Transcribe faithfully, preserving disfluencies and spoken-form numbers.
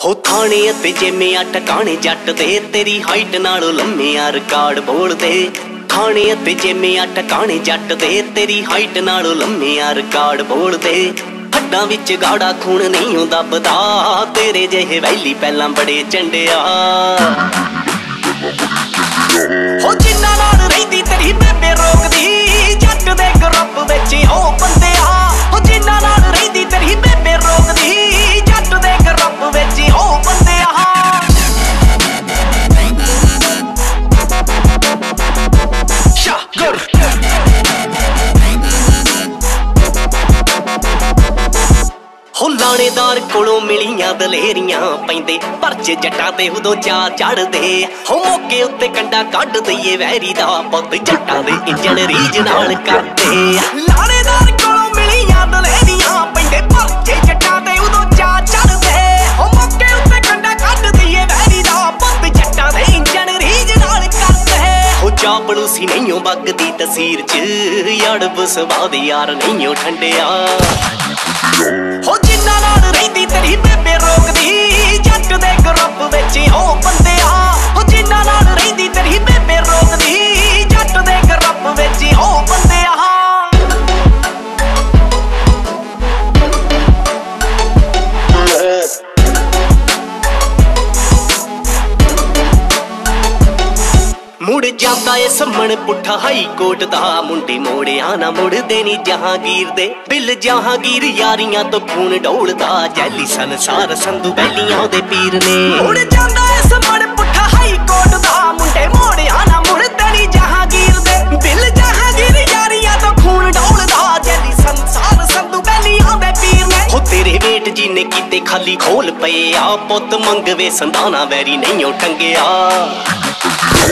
हो थाने ते जिम्मे आ टकाने जट दे तेरी हाइट नालों लम्मे आ रिकार्ड बोलदे। थाने ते जिम्मे आ टकाने जट दे तेरी हाइट नालों लम्मे आ रिकार्ड बोलदे। हड्डां विच गाड़ा खून नहीं हुंदा बदा तेरे जेहे वैली पहलां बड़े चंडिया। हो जिन्ना नाल रहिंदी तेरी बेबे रोकदी जट दे ग्रुप विच ओ बंदिया। हो जिन्ना नाल रहिंदी तेरी बेबे रोकदी जट दे ग्रुप विच ओ बंदिया। शागर हो लाणेदार कोलों मिलियां दलेरियां पैंदे परचे जट्टां ते उदों चा चढ़दे। हो मौके उत्ते कंडा कढ दईए वैरी दा पुत्त जट्टां दे इंजन रीज नाल करदे। लाणेदार कोलों मिलियां दलेरियां पैंदे परचे जट्टां ते उदों चा चढ़दे। हो मौके उत्ते कंडा कढ दईए वैरी दा पुत्त जट्टां दे इंजन रीज नाल करदे। हो चापलूसी नहीं बगदी तसीर च यार सवाद यार नहीं ठंडिया। हो जिन्ना नाल रहिंदी तेरी बेबे रोकदी जट दे ग्रुप विच ओ बंदिया। हो जिन्ना नाल रहिंदी तेरी बेबे रोकदी जट दे ग्रुप विच ओ बंदिया। मुड़ जाता है सम्मन पुट्ठा हाई कोर्ट दा मुंडे मोड़िया ना मुड़दे नी जहांगीर दे। बिल जहांगीर यारियां तो खून डोलदा जैली संसार संधू बैलियां दे पीर ने। मुड़ जाता है सम्मन पुट्ठा हाई कोर्ट दा मुंडे मोड़िया ना मुड़दे नी जहांगीर दे। बिल जहांगीर यारियां तो खून डोलदा जैली संसार संधू बैलियां दे पीर ने। हो तेरे वेट जी ने कीते खाली खोल पे आ पुत मंगवे संधाना वैरी नहीं टंगिया।